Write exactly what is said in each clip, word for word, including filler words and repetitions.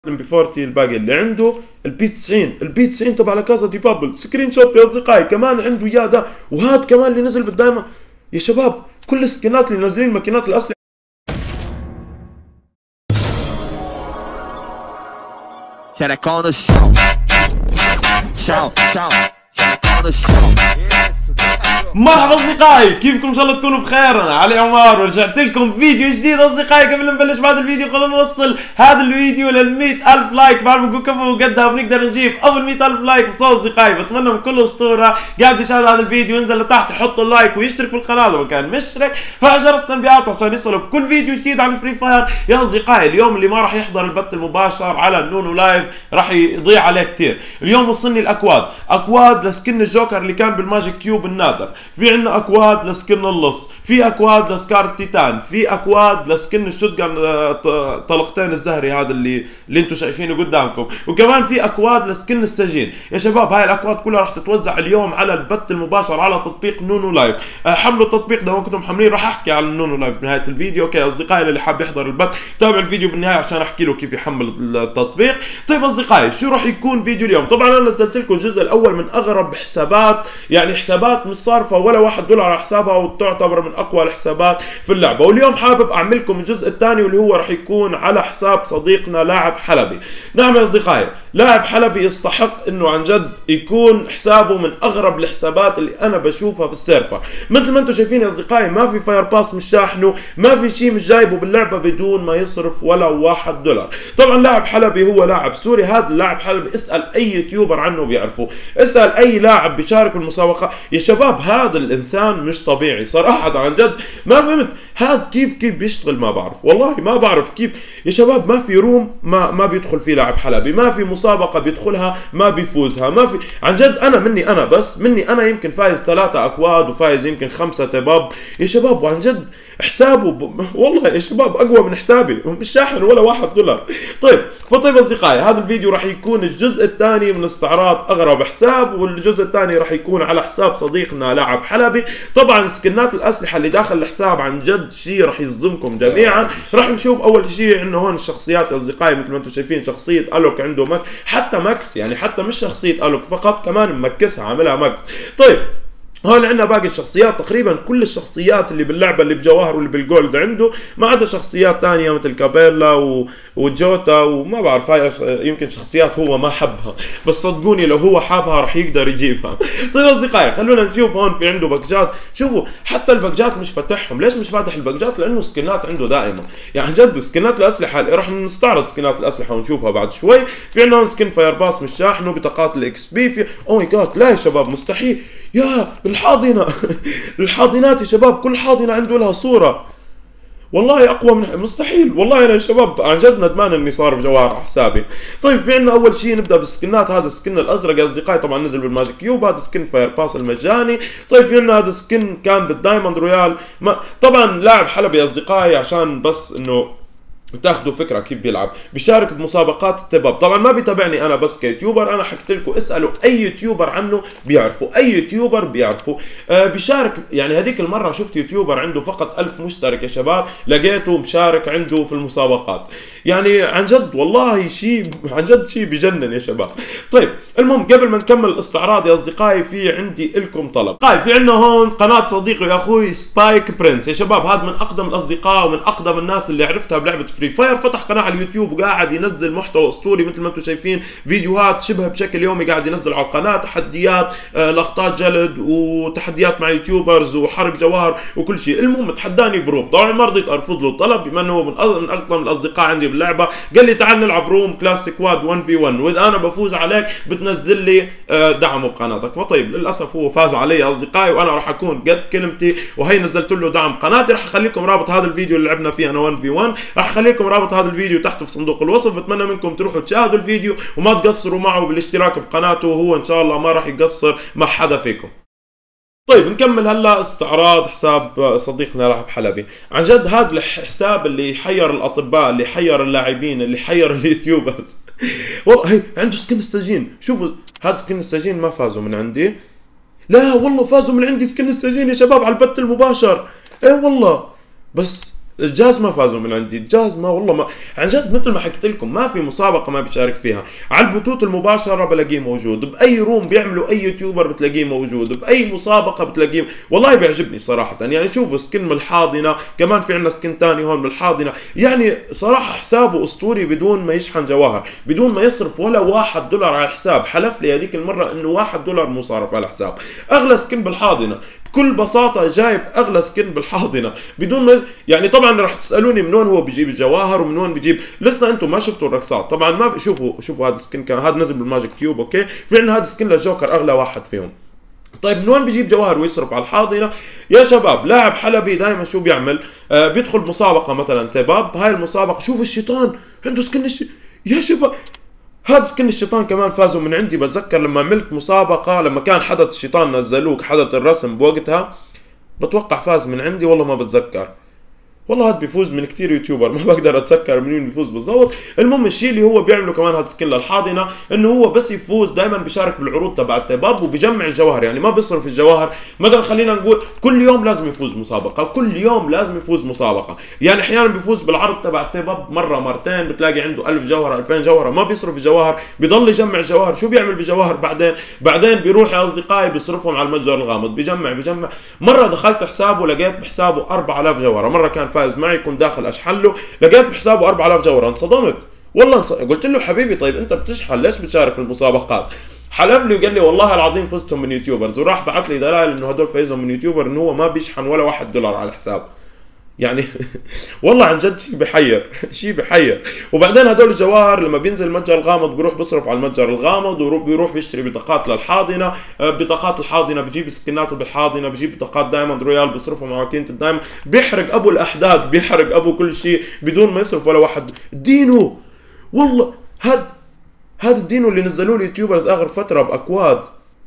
ب أربعين الباقي اللي عنده البي تسعين البي تسعين تبع لا كازا دي بابل سكرين شوت يا اصدقائي، كمان عنده اياه ده، وهذا كمان اللي نزل بالدايما يا شباب. كل السكنات اللي نازلين ماكينات الاسلحه. Shout out on the show. Shout, shout. Shout out on the show. مرحبا اصدقائي، كيفكم؟ ان شاء الله تكونوا بخير. انا علي عمار ورجعت لكم فيديو جديد اصدقائي. قبل ما نبلش بعد الفيديو خلونا نوصل هذا الفيديو لل مئة ألف لايك. بعرفوا كفو قدها وبنقدر نجيب اول مئة ألف لايك بس اصدقائي. بتمنى من كل اسطوره قاعد يشاهد هذا الفيديو ينزل لتحت يحط اللايك ويشترك في القناه لو كان مشترك، فعل جرس التنبيهات عشان يصلوا بكل فيديو جديد عن فري فاير. يا اصدقائي اليوم اللي ما راح يحضر البث المباشر على النونو لايف راح يضيع عليه كثير. اليوم وصلني الاكواد، اكواد لسكن الجوكر اللي كان بالماجيك كيوب النادر، في عندنا اكواد لسكن اللص، في اكواد لسكار التيتان، في اكواد لسكن الشوتجن طلقتين الزهري هذا اللي اللي انتم شايفينه قدامكم، وكمان في اكواد لسكن السجين. يا شباب هاي الاكواد كلها راح تتوزع اليوم على البث المباشر على تطبيق نونو لايف. حملوا التطبيق ده، ما كنتم محملين راح احكي على النونو لايف بنهايه الفيديو. اوكي اصدقائي اللي حاب يحضر البث تابع الفيديو بالنهايه عشان احكي له كيف يحمل التطبيق. طيب اصدقائي شو راح يكون فيديو اليوم؟ طبعا انا نزلت لكم الجزء الاول من اغرب حسابات، يعني حسابات مش صارفه ولا واحد دولار على حسابها وتعتبر من اقوى الحسابات في اللعبه، واليوم حابب اعمل لكم الجزء الثاني واللي هو راح يكون على حساب صديقنا لاعب حلبي. نعم يا اصدقائي لاعب حلبي يستحق انه عن جد يكون حسابه من اغرب الحسابات اللي انا بشوفها في السيرفر. مثل ما انتم شايفين يا اصدقائي ما في فاير باس مش شاحنه، ما في شيء مش جايبه باللعبه بدون ما يصرف ولا واحد دولار. طبعا لاعب حلبي هو لاعب سوري، هذا اللاعب حلبي اسال اي يوتيوبر عنه بيعرفه، اسال اي لاعب بيشارك بالمسابقه. يا شباب هذا الانسان مش طبيعي صراحه عن جد، ما فهمت هذا كيف كيف بيشتغل، ما بعرف والله ما بعرف كيف. يا شباب ما في روم ما ما بيدخل فيه لاعب حلبي، ما في مسابقه بيدخلها ما بيفوزها، ما في عن جد. انا مني انا بس مني انا يمكن فايز ثلاثة اكواد وفايز يمكن خمسة تباب يا شباب، وعن جد حسابه ب... والله يا شباب اقوى من حسابي، مش شاحن ولا واحد دولار. طيب فطيب اصدقائي هذا الفيديو راح يكون الجزء الثاني من استعراض اغرب حساب، والجزء الثاني راح يكون على حساب صديقنا لاعب حلبي. طبعا سكنات الاسلحه اللي داخل الحساب عن جد شيء راح يصدمكم جميعا. راح نشوف اول شيء عندنا هون الشخصيات يا اصدقائي، مثل ما انتم شايفين شخصيه الوك عنده ماكس، حتى ماكس يعني حتى مش شخصيه الوك فقط كمان ممكسها عاملها ماكس. طيب هون عندنا باقي الشخصيات، تقريبا كل الشخصيات اللي باللعبه اللي بجواهر واللي بالجولد عنده، ما عدا شخصيات ثانيه مثل كابيلا و... وجوتا وما بعرف هاي يمكن شخصيات هو ما حبها، بس صدقوني لو هو حابها راح يقدر يجيبها. طيب اصدقائي خلونا نشوف هون في عنده باكجات. شوفوا حتى الباكجات مش فاتحهم، ليش مش فاتح الباكجات؟ لانه سكنات عنده دائما، يعني جد سكنات الاسلحه راح نستعرض سكنات الاسلحه ونشوفها بعد شوي. في عندنا هون سكن فاير باس مش شاحنه بطاقات الاكس بي. في او ماي جاد لا يا شباب مستحيل، يا الحاضنة الحاضنات يا شباب كل حاضنة عنده لها صورة، والله اقوى من مستحيل. والله انا يا شباب عن جد ندمان اني صار في جواهر على حسابي. طيب في عندنا اول شيء نبدا بالسكنات. هذا السكن الازرق يا اصدقائي طبعا نزل بالماجيك كيوب، هذا سكن فاير باس المجاني. طيب في عندنا هذا سكن كان بالدايموند رويال. ما طبعا لاعب حلبي يا اصدقائي عشان بس انه تاخذوا فكره كيف بيلعب، بيشارك بمسابقات التباب. طبعا ما بيتابعني انا بس كيوتيوبر، انا حكيت لكم اسالوا اي يوتيوبر عنه بيعرفوا، اي يوتيوبر بيعرفوا. آه بيشارك، يعني هذيك المره شفت يوتيوبر عنده فقط ألف مشترك يا شباب، لقيته مشارك عنده في المسابقات. يعني عن جد والله شيء عن جد شيء بجنن يا شباب. طيب المهم قبل ما نكمل الاستعراض يا اصدقائي في عندي لكم طلب. طيب في عندنا هون قناه صديقي واخوي سبايك برنس يا شباب، هذا من اقدم الاصدقاء ومن اقدم الناس اللي عرفتها بلعبه فري فاير. فتح قناه على اليوتيوب وقاعد ينزل محتوى اسطوري مثل ما انتم شايفين، فيديوهات شبه بشكل يومي قاعد ينزل على القناه، تحديات آه، لقطات جلد وتحديات مع يوتيوبرز وحرق جواهر وكل شيء. المهم تحداني بروم، طبعا ما رضيت ارفض له الطلب بما انه هو من اقدم الاصدقاء عندي باللعبه. قال لي تعال نلعب روم كلاسيك واد واحد في واحد، واذا انا بفوز عليك بتنزل لي آه، دعم بقناتك. فطيب للاسف هو فاز علي يا اصدقائي، وانا راح اكون قد كلمتي وهي نزلت له دعم قناتي. راح اخليكم رابط هذا الفيديو اللي لعبنا فيه انا واحد في واحد، راح اخليكم رابط هذا الفيديو تحت في صندوق الوصف. بتمنى منكم تروحوا تشاهدوا الفيديو وما تقصروا معه بالاشتراك بقناته، وهو ان شاء الله ما راح يقصر مع حدا فيكم. طيب نكمل هلا استعراض حساب صديقنا لاعب حلبي. عن جد هذا الحساب اللي يحير الاطباء، اللي يحير اللاعبين، اللي يحير اليوتيوبرز. والله هي عنده سكن السجين، شوفوا هذا سكن السجين ما فازوا من عندي، لا والله فازوا من عندي سكن السجين يا شباب على البث المباشر. ايه والله بس الجاز ما فازوا من عندي، الجاز ما والله ما عن جد مثل ما حكيت لكم ما في مسابقه ما بيشارك فيها. على البثوث المباشره بلاقيه موجود، باي روم بيعملوا اي يوتيوبر بتلاقيه موجود، باي مسابقه بتلاقيه. والله بيعجبني صراحه. يعني شوفوا سكن من الحاضنه، كمان في عندنا سكن ثاني هون من الحاضنه. يعني صراحه حسابه اسطوري بدون ما يشحن جواهر، بدون ما يصرف ولا واحد دولار على الحساب. حلف لي هذيك المره انه واحد دولار مو صارف على الحساب. اغلى سكن بالحاضنه بكل بساطه، جايب اغلى سكن بالحاضنه بدون ما يعني. طبعا راح تسالوني من وين هو بيجيب الجواهر ومن وين بيجيب. لسه انتم ما شفتوا الرقصات طبعا. ما في شوفوا شوفوا هذا السكن كان هذا نزل بالماجيك كيوب. اوكي في عندنا هذا السكن للجوكر اغلى واحد فيهم. طيب من وين بيجيب جواهر ويصرف على الحاضنه؟ يا شباب لاعب حلبي دائما شو بيعمل؟ آه بيدخل مسابقه مثلا تباب. هاي المسابقه شوف الشيطان عنده سكن الش... يا شباب هذا سكن الشيطان كمان فازوا من عندي. بتذكر لما عملت مسابقه لما كان حدث الشيطان نزلوك حدث الرسم بوقتها، بتوقع فاز من عندي والله ما بتذكر. والله هاد بيفوز من كتير يوتيوبر ما بقدر اتذكر من مين بيفوز بالضبط. المهم الشيء اللي هو بيعمله كمان هاد سكن للحاضنه انه هو بس يفوز دائما بيشارك بالعروض تبع التباب وبيجمع الجواهر. يعني ما بيصرف الجواهر. مثلا خلينا نقول كل يوم لازم يفوز مسابقه، كل يوم لازم يفوز مسابقه. يعني احيانا بيفوز بالعرض تبع التباب مره مرتين، بتلاقي عنده ألف جوهره ألفين جوهره، ما بيصرف الجواهر، بيضل يجمع جواهر. شو بيعمل بجواهر بعدين؟ بعدين بيروح يا اصدقائي بيصرفهم على المتجر الغامض، بيجمع بيجمع. مره دخلت حسابه لقيت بحسابه أربعة آلاف جوهره. مره كان فايز معي كنت داخل اشحن له لقيت بحسابه أربعة آلاف جوهره. انصدمت والله انص... قلت له حبيبي طيب انت بتشحن ليش بتشارك بالمسابقات؟ حلف لي وقال لي والله العظيم فزتهم من يوتيوبرز، وراح بعث لي دلائل انه هدول فايزهم من يوتيوبر انه هو ما بيشحن ولا واحد دولار على الحساب. يعني والله عن جد شيء بحير شيء بحير. وبعدين هدول الجواهر لما بينزل المتجر الغامض بيروح بيصرف على المتجر الغامض وبيروح بيشتري بطاقات للحاضنه. بطاقات الحاضنه بيجيب سكناته بالحاضنه، بيجيب بطاقات دايموند رويال بيصرفهم على ماكينه الدايموند، بيحرق ابو الاحداث، بيحرق ابو كل شيء بدون ما يصرف ولا واحد. دينو والله هاد هاد الدينو اللي نزلوه اليوتيوبرز اخر فتره باكواد.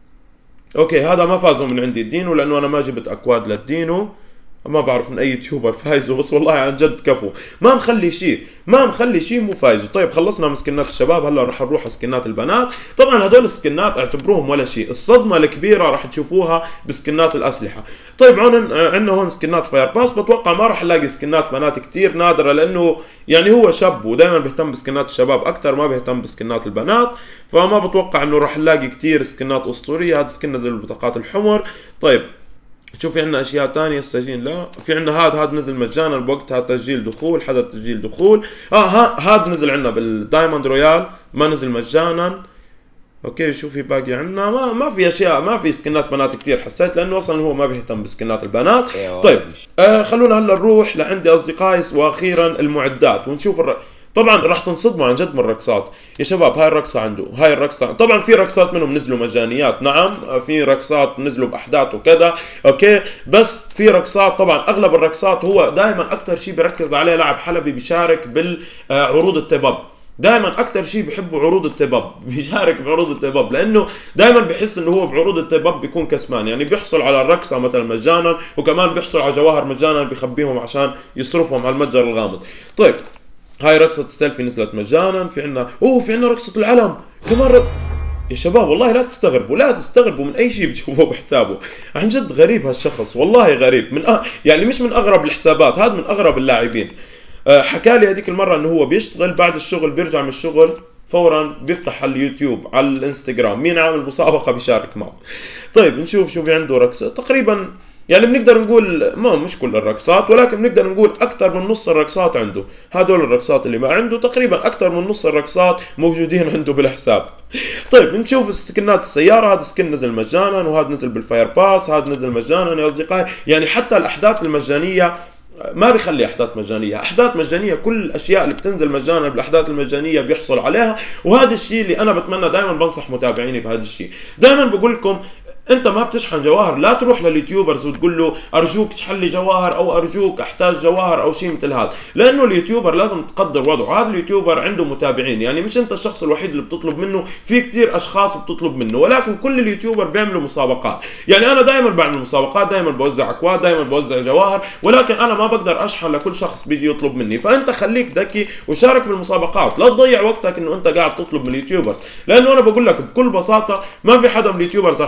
اوكي هذا ما فازوا من عندي الدينو لانه انا ما جبت اكواد للدينو، ما بعرف من اي يوتيوبر فايزه، بس والله عن جد كفو. ما مخلي شيء ما مخلي شيء مو فايزه. طيب خلصنا من سكنات الشباب، هلا راح نروح على سكنات البنات. طبعا هدول السكنات اعتبروهم ولا شيء. الصدمه الكبيره راح تشوفوها بسكنات الاسلحه. طيب هون عندنا هون سكنات فاير باس. بتوقع ما راح نلاقي سكنات بنات كثير، نادره، لانه يعني هو شاب ودائما بيهتم بسكنات الشباب اكثر ما بيهتم بسكنات البنات، فما بتوقع انه راح نلاقي كثير سكنات اسطوريه. هذا سكن نزل بالبطاقات الحمر. طيب شوف في عندنا اشياء ثانيه السجين لا في عندنا هذا هذا نزل مجانا بوقتها تسجيل دخول، حدث تسجيل دخول. اه هذا نزل عندنا بالدايموند رويال ما نزل مجانا. اوكي شوف في باقي عندنا ما ما في اشياء، ما في سكنات بنات كثير حسيت لانه اصلا هو ما بيهتم بسكنات البنات. طيب آه خلونا هلا نروح لعندي اصدقائي واخيرا المعدات ونشوف الر... طبعا راح تنصدموا عن جد من الرقصات يا شباب. هاي الرقصه عنده، هاي الرقصه طبعا في رقصات منهم نزلوا مجانيات، نعم في رقصات نزلوا باحداث وكذا اوكي، بس في رقصات طبعا اغلب الرقصات هو دائما اكثر شيء بيركز عليه لاعب حلبي بيشارك بالعروض التباب. دائما اكثر شيء بحبوا عروض التباب، بيشارك بعروض التباب لانه دائما بحس انه هو بعروض التباب بيكون كسبان. يعني بيحصل على الرقصه مثلا مجانا وكمان بيحصل على جواهر مجانا بيخبيهم عشان يصرفهم على المتجر الغامض. طيب هاي رقصة السيلفي نزلت مجانا. في عنا اوه في عنا رقصة العلم كمان ر... يا شباب والله لا تستغربوا لا تستغربوا من اي شيء بتشوفوه بحسابه. عن جد غريب هالشخص والله غريب من أ... يعني مش من اغرب الحسابات، هذا من اغرب اللاعبين. أه حكى لي هذيك المرة انه هو بيشتغل بعد الشغل بيرجع من الشغل فورا بيفتح على اليوتيوب على الانستغرام مين عامل مسابقة بيشارك معه. طيب نشوف شو في عنده رقصة تقريبا يعني بنقدر نقول ما مش كل الرقصات ولكن بنقدر نقول اكثر من نص الرقصات عنده. هدول الرقصات اللي ما عنده تقريبا اكثر من نص الرقصات موجودين عنده بالحساب. طيب نشوف سكنات السيارة. هذا سكن نزل مجانا وهذا نزل بالفاير باس، هذا نزل مجانا يا اصدقائي. يعني حتى الاحداث المجانية ما بيخلي احداث مجانيه، احداث مجانيه كل الاشياء اللي بتنزل مجانا بالاحداث المجانيه بيحصل عليها. وهذا الشيء اللي انا بتمنى دائما بنصح متابعيني بهذا الشيء. دائما بقول لكم انت ما بتشحن جواهر لا تروح لليوتيوبرز وتقول له ارجوك اشحن لي جواهر او ارجوك احتاج جواهر او شيء مثل هذا، لانه اليوتيوبر لازم تقدر وضعه. هذا اليوتيوبر عنده متابعين، يعني مش انت الشخص الوحيد اللي بتطلب منه، في كثير اشخاص بتطلب منه، ولكن كل اليوتيوبر بيعملوا مسابقات. يعني انا دائما بعمل مسابقات، دائما بوزع اكواد، دائما بوزع جواهر، ولكن انا ما بقدر اشحن لكل شخص بيجي يطلب مني. فانت خليك ذكي وشارك بالمسابقات، لا تضيع وقتك انه انت قاعد تطلب من اليوتيوبرز، لانه انا بقول لك بكل بساطه ما في حدا من اليوتيوبرز راح يرد عليك.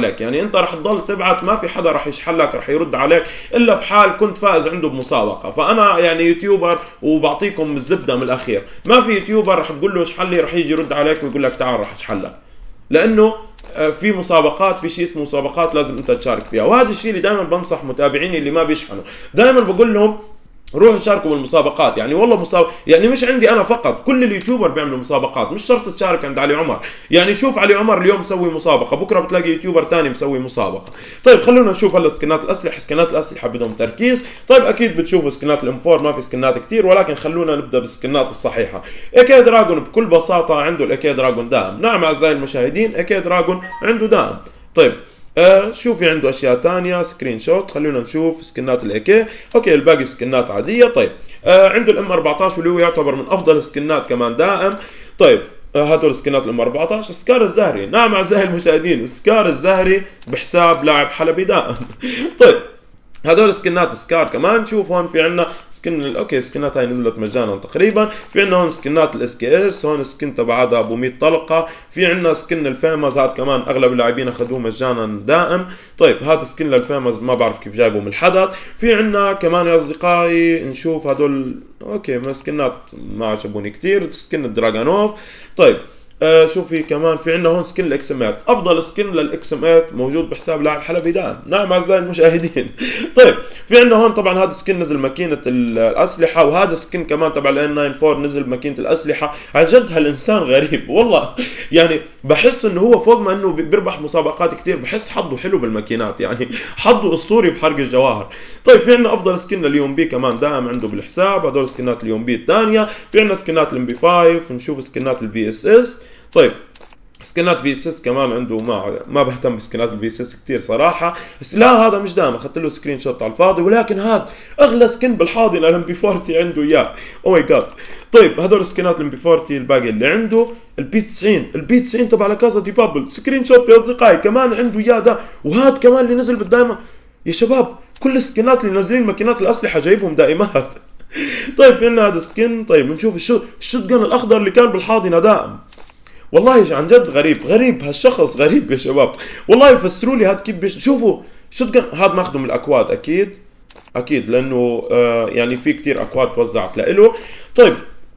عليك، يعني انت رح تضل تبعت ما في حدا رح يشحن لك رح يرد عليك الا في حال كنت فائز عنده بمسابقه. فانا يعني يوتيوبر وبعطيكم الزبده من الاخير، ما في يوتيوبر رح تقول له اشحن لي رح يجي يرد عليك ويقول لك تعال رح اشحن لك، لانه في مسابقات، في شيء اسمه مسابقات لازم انت تشارك فيها. وهذا الشيء اللي دائما بنصح متابعيني اللي ما بيشحنوا، دائما بقول لهم روحوا شاركوا بالمسابقات. يعني والله مسابقة، يعني مش عندي انا فقط، كل اليوتيوبر بيعملوا مسابقات، مش شرط تشارك عند علي عمر. يعني شوف علي عمر اليوم مسوي مسابقه، بكره بتلاقي يوتيوبر ثاني مسوي مسابقه. طيب خلونا نشوف هلا سكنات الاسلحه. سكنات الاسلحه بدهم تركيز. طيب اكيد بتشوفوا سكنات الام أربعة، ما في سكنات كثير، ولكن خلونا نبدا بالسكنات الصحيحه. ايكي دراجون بكل بساطه عنده الايكي دراجون دائم. نعم اعزائي المشاهدين، ايكي دراجون عنده دائم. طيب آه شوفي عنده اشياء ثانيه سكرين شوت. خلونا نشوف سكنات الايكي. اوكي الباقي سكنات عاديه. طيب آه عنده الام أربعة عشر واللي هو يعتبر من افضل السكنات كمان دائم. طيب آه هدول سكنات الام أربعة عشر. سكار الزهري، نعم اعزائي المشاهدين، سكار الزهري بحساب لاعب حلبي دائم. طيب هدول سكنات سكار كمان. شوف هون في عندنا سكن اوكي سكنات هاي نزلت مجانا تقريبا. في عندنا هون سكنات الاس كي اس، هون سكن تبع هذا ابو مية طلقه. في عندنا سكن الفيمز، هذا كمان اغلب اللاعبين اخذوه مجانا دائم. طيب هذا سكن للفيمز ما بعرف كيف جايبه من الحدث. في عندنا كمان يا اصدقائي نشوف هدول اوكي ما سكنات ما عجبوني كثير. سكن الدراغانوف. طيب آه شوفي كمان في عندنا هون سكن الاكس ام ثمانية، افضل سكن للاكس ام ثمانية موجود بحساب لاعب حلبي دائم. نعم اعزائي المشاهدين. طيب في عندنا هون طبعا هذا سكن نزل ماكينه الاسلحه، وهذا سكن كمان تبع الان تسعة وتسعين نزل ماكينه الاسلحه. عن جد هالانسان غريب والله، يعني بحس انه هو فوق ما انه بيربح مسابقات كثير، بحس حظه حلو بالماكينات، يعني حظه اسطوري بحرق الجواهر. طيب في عندنا افضل سكن اليوم بي كمان دائم عنده بالحساب. هدول سكنات اليوم بي الثانيه. في عندنا سكنات الام بي خمسة، نشوف سكنات الفي اس اس. طيب سكنات في اس اس كمان عنده، ما ما بهتم بسكنات الفي اس اس كثير صراحه، بس لا هذا مش دائما، اخذت له سكرين شوت على الفاضي. ولكن هذا اغلى سكن بالحاضنه الام بي أربعين عنده اياه. او ماي جاد. طيب هدول سكنات الام بي أربعين الباقي اللي عنده. البي تسعين، البي تسعين تبع لكازا دي بابل سكرين شوت يا اصدقائي كمان عنده اياه ده. وهذا كمان اللي نزل بالدائمه يا شباب، كل السكنات اللي نازلين ماكينات الاسلحه جايبهم دائمات. طيب في عندنا هذا سكن. طيب بنشوف الشوت جن الاخضر اللي كان بالحاضنه دائم. والله عن جد غريب غريب هالشخص غريب يا شباب والله. يفسروا لي هذا كيف بيش... شوفوا شوت جن هذا ماخذه من الاكواد اكيد اكيد لانه آه يعني في كتير اكواد توزعت له. طيب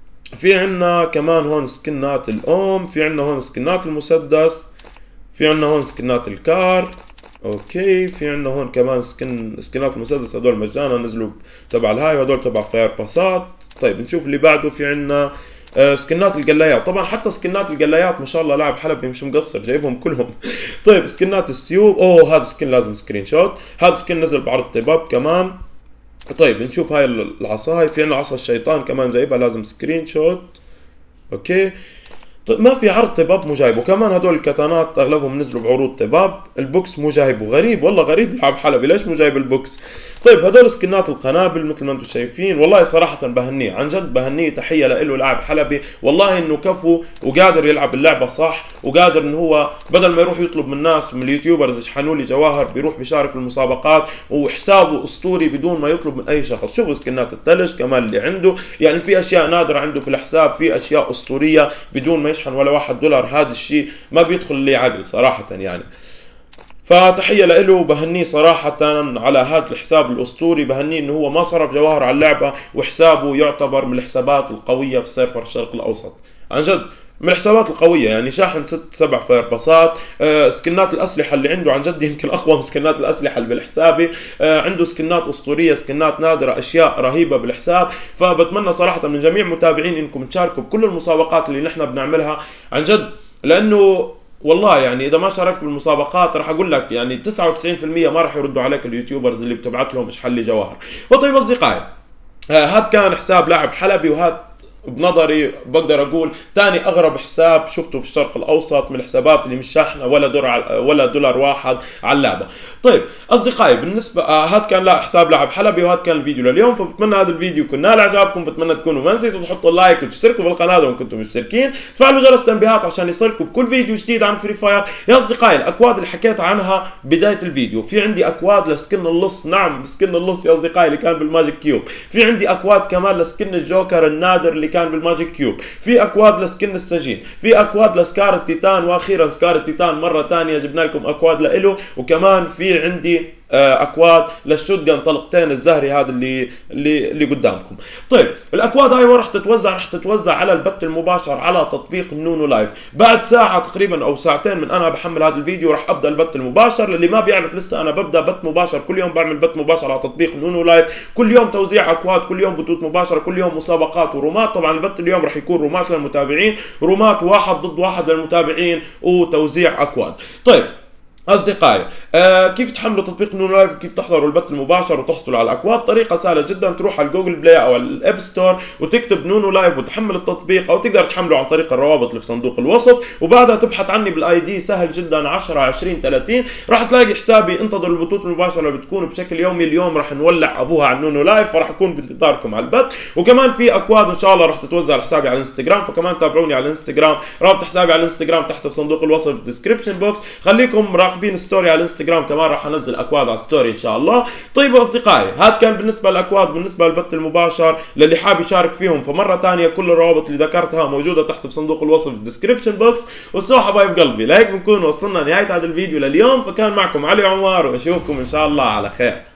في عندنا كمان هون سكنات الام. في عندنا هون سكنات المسدس. في عندنا هون سكنات الكار. اوكي في عندنا هون كمان سكن سكنات المسدس، هدول مجانا نزلوا تبع الهاي، وهدول تبع فاير باسات. طيب نشوف اللي بعده. في عندنا آه سكنات القلايات. طبعا حتى سكنات القلايات ما شاء الله لاعب حلبي مش مقصر جايبهم كلهم. طيب سكنات السيوف. اوه هذا سكن لازم سكرين شوت. هذا سكن نزل بعرض طباب كمان. طيب نشوف هاي العصاي. في عندنا عصا الشيطان كمان جايبها لازم سكرين شوت. اوكي طيب ما في عرض طباب مو جايبه. كمان هدول الكتانات اغلبهم نزلوا بعروض طباب. البوكس مو جايبه، غريب والله غريب لاعب حلبي ليش مو جايب البوكس. طيب هدول سكنات القنابل مثل ما انتم شايفين. والله صراحه بهنيه عن جد بهنيه، تحيه له لاعب حلبي والله انه كفو وقادر يلعب اللعبه صح، وقادر انه هو بدل ما يروح يطلب من الناس من اليوتيوبرز يشحنوا لي جواهر بيروح بيشارك بالمسابقات، وحسابه اسطوري بدون ما يطلب من اي شخص. شوفوا سكنات الثلج كمان اللي عنده، يعني في اشياء نادره عنده في الحساب، في اشياء اسطوريه بدون ما يشحن ولا واحد دولار. هذا الشيء ما بيدخل لي عقل صراحه يعني. فتحيه له وبهنيه صراحه على هذا الحساب الاسطوري. بهنيه انه هو ما صرف جواهر على اللعبه، وحسابه يعتبر من الحسابات القويه في سيرفر الشرق الاوسط عن جد، من الحسابات القويه. يعني شاحن ست سبع فاير باسات. آه سكنات الاسلحه اللي عنده عن جد يمكن اقوى من سكنات الاسلحه اللي بالحسابي. آه عنده سكنات اسطوريه، سكنات نادره، اشياء رهيبه بالحساب. فبتمنى صراحه من جميع المتابعين انكم تشاركوا بكل المسابقات اللي نحن بنعملها عن جد، لانه والله يعني اذا ما شاركت بالمسابقات راح اقول لك يعني تسعة وتسعين بالمئة ما راح يردوا عليك اليوتيوبرز اللي بتبعت لهم اشحن لي جواهر. وطيب اصدقائي آه هذا كان حساب لاعب حلبي، وهذا بنظري بقدر اقول ثاني اغرب حساب شفته في الشرق الاوسط من الحسابات اللي مش شاحنه ولا دولار ولا دولار واحد على اللعبه. طيب اصدقائي بالنسبه آه هذا كان لا حساب لاعب حلبي، وهذا كان الفيديو لليوم. فبتمنى هذا الفيديو يكون نال اعجابكم، بتمنى تكونوا ما نسيتوا تحطوا لايك وتشتركوا بالقناه لو كنتم مشتركين، تفعلوا جرس التنبيهات عشان يصلكم بكل فيديو جديد عن فري فاير. يا اصدقائي الاكواد اللي حكيت عنها بدايه الفيديو، في عندي اكواد لسكن اللص، نعم سكن اللص يا اصدقائي اللي كان بالماجيك كيوب. في عندي اكواد كمان لسكن الجوكر النادر اللي كان كان بالماجيك كيوب، في اكواد لسكن السجين، في اكواد لسكار التيتان، واخيرا سكار التيتان مره ثانيه جبنا لكم اكواد لإله، وكمان في عندي اكواد للشوتجن طلقتين الزهري هذا اللي اللي اللي قدامكم. طيب الاكواد هاي وين راح تتوزع؟ راح تتوزع على البث المباشر على تطبيق النونو لايف. بعد ساعه تقريبا او ساعتين من انا بحمل هذا الفيديو راح ابدا البث المباشر. للي ما بيعرف لسه انا ببدا بث مباشر كل يوم، بعمل بث مباشر على تطبيق النونو لايف، كل يوم توزيع اكواد، كل يوم بثوث مباشره، كل يوم مسابقات ورومات. طبعا البث اليوم راح يكون رومات للمتابعين، رومات واحد ضد واحد للمتابعين، وتوزيع اكواد. طيب اصدقائي آه كيف تحملوا تطبيق نونو لايف وكيف تحضروا البث المباشر وتحصلوا على الاكواد؟ طريقه سهله جدا، تروح على الجوجل بلاي او الاب ستور وتكتب نونو لايف وتحمل التطبيق، او تقدر تحمله عن طريق الروابط اللي في صندوق الوصف، وبعدها تبحث عني بالاي دي سهل جدا عشرة عشرين ثلاثين، راح تلاقي حسابي. انتظروا البثوث المباشره اللي بتكون بشكل يومي، اليوم راح نولع ابوها على نونو لايف، فراح اكون بانتظاركم على البث. وكمان في اكواد ان شاء الله راح تتوزع على حسابي على الانستغرام، فكمان تابعوني على الانستغرام، رابط حسابي على الانستغرام تحت في صندوق الوصف في الديسكربشن بوكس. خليكم مراقبين ستوري على الانستغرام، كمان راح انزل اكواد على ستوري ان شاء الله. طيب اصدقائي هذا كان بالنسبه للاكواد، بالنسبه للبث المباشر. للي حاب يشارك فيهم فمره ثانيه كل الروابط اللي ذكرتها موجوده تحت في صندوق الوصف في الديسكربشن بوكس. وسو حبايب قلبي، لهيك بنكون وصلنا نهايه هذا الفيديو لليوم. فكان معكم علي عمر، واشوفكم ان شاء الله على خير.